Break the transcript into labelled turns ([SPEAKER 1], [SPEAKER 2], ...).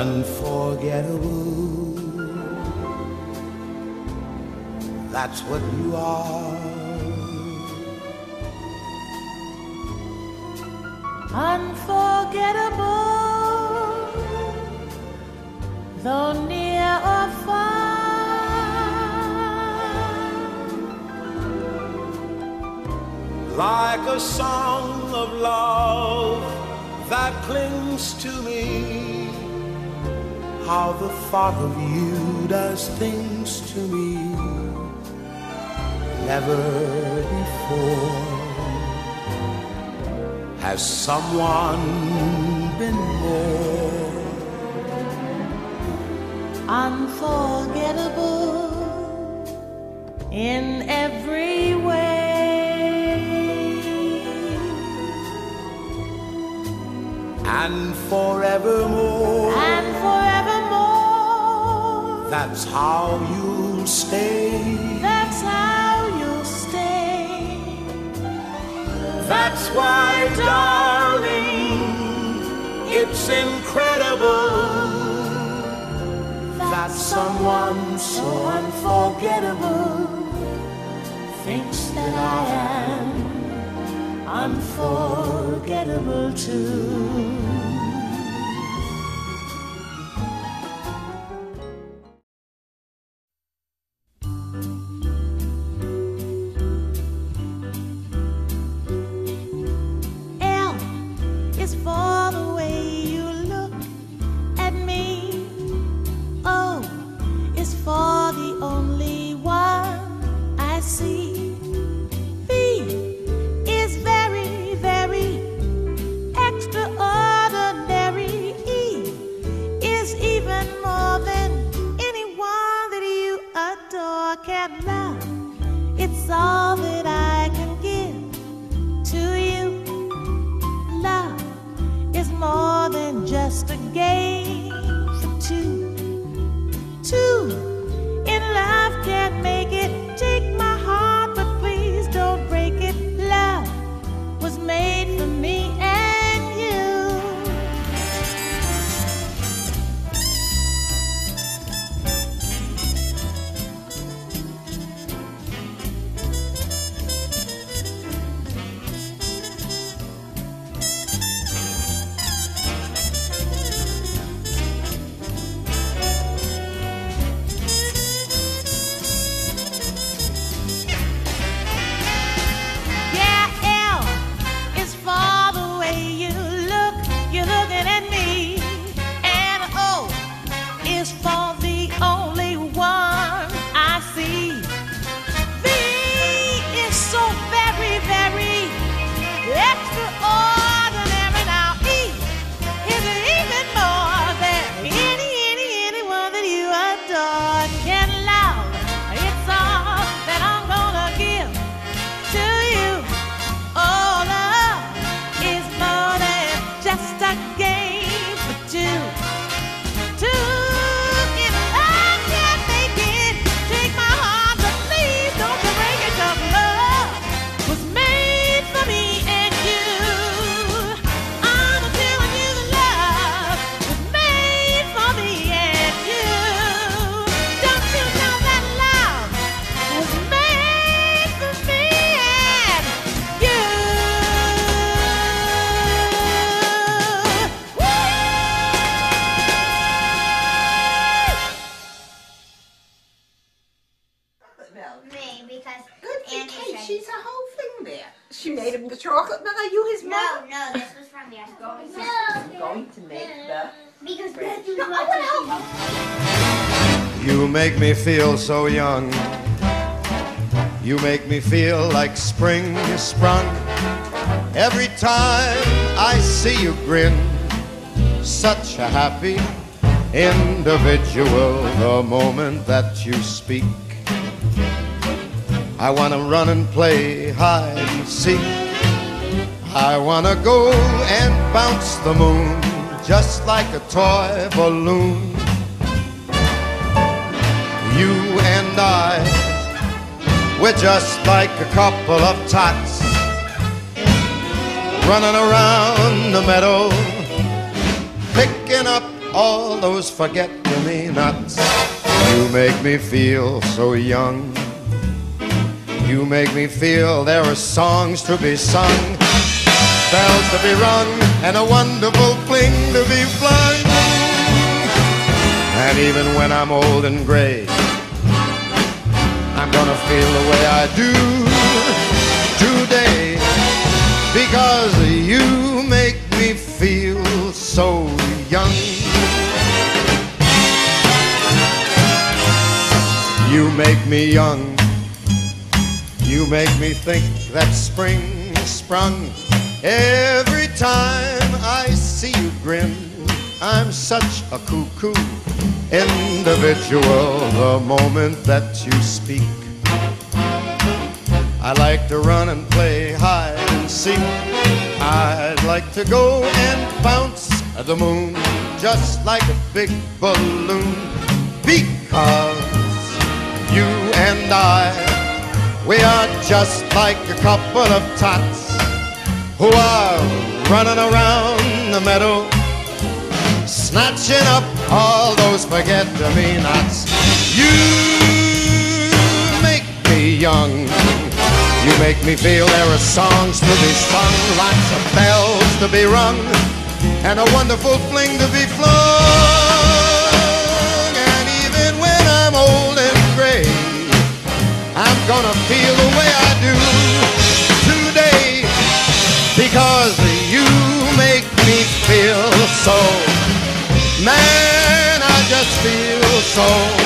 [SPEAKER 1] unforgettable. That's what you are.
[SPEAKER 2] Unforgettable, though near or far.
[SPEAKER 1] Like a song of love that clings to me, how the thought of you does things to me. Never before has someone been more
[SPEAKER 2] unforgettable in every way,
[SPEAKER 1] and forevermore.
[SPEAKER 2] And forevermore,
[SPEAKER 1] that's how you'll stay.
[SPEAKER 2] That's how you'll stay.
[SPEAKER 1] That's why, darling, it's incredible that someone so unforgettable thinks that I am unforgettable too.
[SPEAKER 2] It's all that I can give to you. Love is more than just a game for two. Two in love can't make it. Take my heart, but please don't break it. Love was made for me and you. Extraordinary. Now E is even more than anyone that you adore can love. It's all that I'm gonna give to you. Oh, love is more than just a game for two. Two in love can't make it. Take my heart, but please don't you break it. 'Cause love was made for me.
[SPEAKER 3] She's a whole thing there. She made him the chocolate. Are you his mother?
[SPEAKER 4] No, this was from the ice cream.
[SPEAKER 3] I'm going to make the...
[SPEAKER 4] Because Beth
[SPEAKER 3] No, I want to help.
[SPEAKER 1] You make me feel so young. You make me feel like spring is sprung. Every time I see you grin, such a happy individual. The moment that you speak, I wanna run and play hide and seek. I wanna go and bounce the moon just like a toy balloon. You and I, we're just like a couple of tots running around the meadow, picking up all those forget-me-nots. You make me feel so young. You make me feel there are songs to be sung, bells to be rung, and a wonderful fling to be flung. And even when I'm old and gray, I'm gonna feel the way I do today, because you make me feel so young. You make me young. You make me think that spring sprung every time I see you grin. I'm such a cuckoo individual the moment that you speak. I like to run and play hide and seek. I'd like to go and bounce the moon just like a big balloon, because you and I, we are just like a couple of tots who are running around the meadow, snatching up all those forget-me-nots. You make me young. You make me feel there are songs to be sung, lots of bells to be rung, and a wonderful fling to be flung. And even when I'm old and gray, I'm gonna feel the way I do today, because you make me feel so, man, I just feel so